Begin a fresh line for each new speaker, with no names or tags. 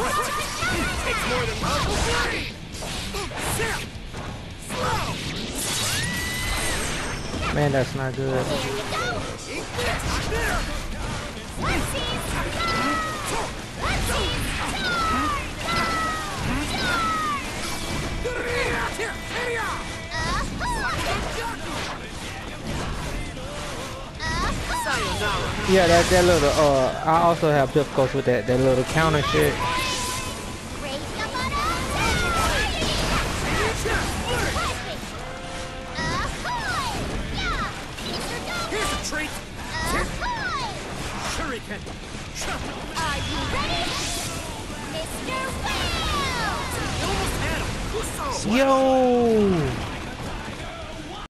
Takes more than love.
Man, that's not good. Yeah, that little I also have difficulty with that little counter shit.
Here's a treat. Shuriken.
Are you ready? Mr. Wow!
You almost had him.
Yo!